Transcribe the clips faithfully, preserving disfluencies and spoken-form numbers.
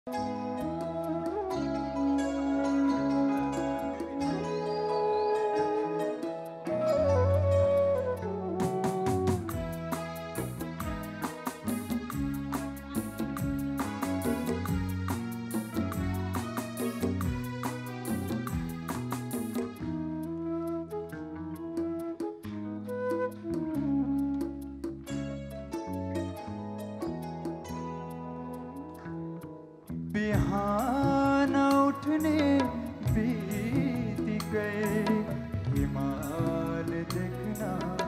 बिहान उठने बित्तिकै हिमाल देख्न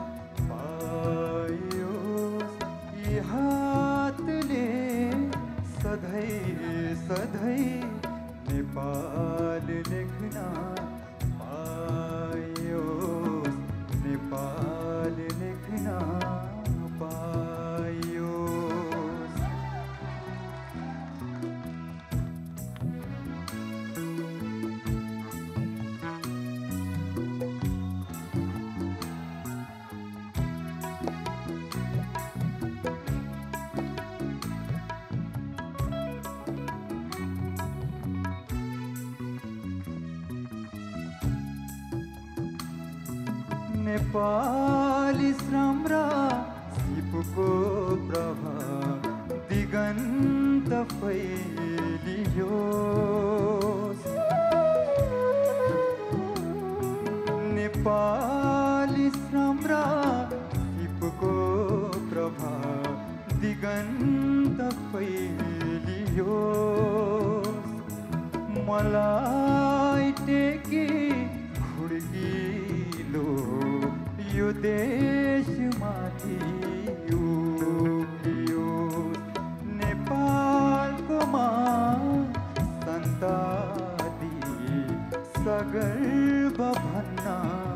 पाइयोस्, यी हातले सधैँ सधैँ नेपाल लेख्न पाइयोस्, नेपाल लेख्न पाइयोस्। नेपाली श्रम र सिपको प्रभा दिगन्त फैलियोस्, नेपाली श्रम र सिपको प्रभा दिगन्त फैलियोस्। मलाई टेकी खुड्किलो यो देशमाथि उभियोस्, नेपालको मान सन्तादी सगर्व भन्न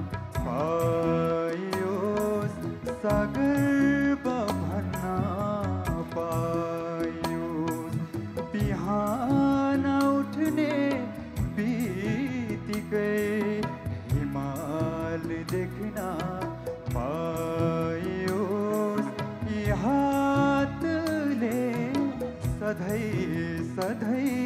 पाइयोस्, सगर्व भन्न पाइयोस्। बिहान उठ्ने बित्तिकै हिमाल देख्न पाइयोस्, यी हातले सधैँ सधैँ